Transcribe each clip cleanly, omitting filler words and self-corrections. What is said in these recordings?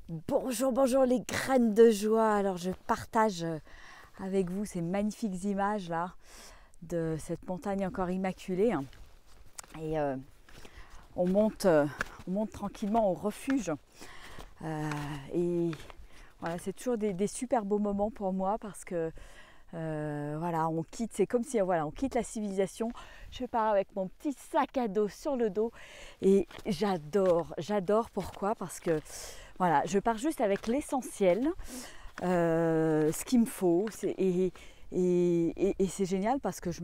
Bonjour, bonjour les graines de joie. Alors je partage avec vous ces magnifiques images là de cette montagne encore immaculée. Et on monte tranquillement au refuge. Et voilà, c'est toujours des super beaux moments pour moi parce que voilà, on quitte, c'est comme si voilà, on quitte la civilisation. Je pars avec mon petit sac à dos sur le dos et j'adore. Pourquoi? Parce que voilà, je pars juste avec l'essentiel, ce qu'il me faut. Et c'est génial parce que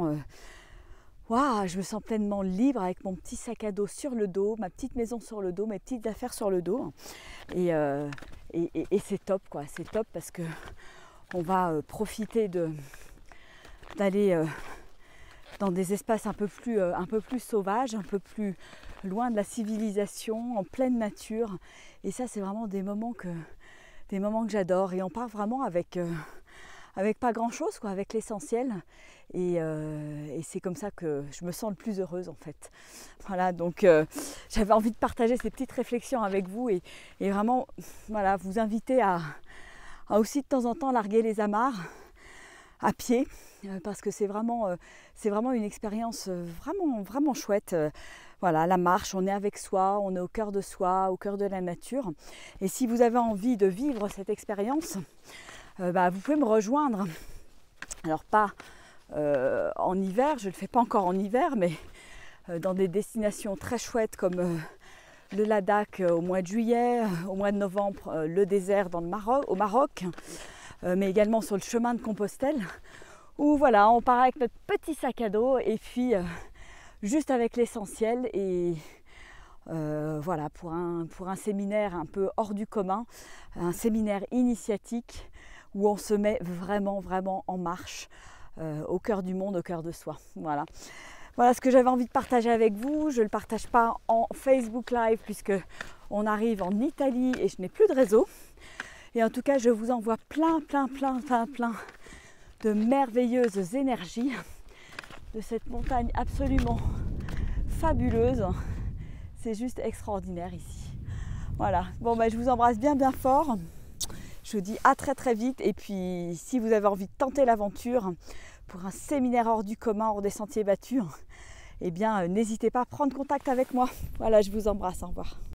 je me sens pleinement libre avec mon petit sac à dos sur le dos, ma petite maison sur le dos, mes petites affaires sur le dos. Et, euh, et c'est top, quoi. C'est top parce que on va profiter d'aller dans des espaces un peu plus sauvages, un peu plus loin de la civilisation, en pleine nature. Et ça, c'est vraiment des moments que j'adore. Et on part vraiment avec pas grand-chose, quoi, avec l'essentiel. Et c'est comme ça que je me sens le plus heureuse, en fait. Voilà, donc j'avais envie de partager ces petites réflexions avec vous et vraiment, voilà, vous inviter à aussi de temps en temps larguer les amarres à pied, parce que c'est vraiment une expérience vraiment chouette. Voilà, la marche, on est avec soi, on est au cœur de soi, au cœur de la nature. Et si vous avez envie de vivre cette expérience, vous pouvez me rejoindre. Alors pas en hiver, je ne le fais pas encore en hiver, mais dans des destinations très chouettes comme le Ladakh au mois de juillet, au mois de novembre, le désert au Maroc, mais également sur le chemin de Compostelle, où voilà, on part avec notre petit sac à dos et puis juste avec l'essentiel et voilà, pour un séminaire un peu hors du commun, un séminaire initiatique où on se met vraiment en marche au cœur du monde, au cœur de soi. Voilà ce que j'avais envie de partager avec vous. Je ne le partage pas en Facebook Live puisque on arrive en Italie et je n'ai plus de réseau. Et en tout cas, je vous envoie plein de merveilleuses énergies de cette montagne absolument fabuleuse. C'est juste extraordinaire ici. Voilà, bon je vous embrasse bien fort. Je vous dis à très vite. Et puis si vous avez envie de tenter l'aventure pour un séminaire hors du commun, hors des sentiers battus, eh bien n'hésitez pas à prendre contact avec moi. Voilà, je vous embrasse, au revoir.